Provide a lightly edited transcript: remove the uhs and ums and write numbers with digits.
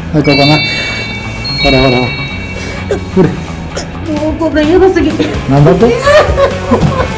はい、ここな。ほらほらほら。 もうこんなやばすぎ。 なんだって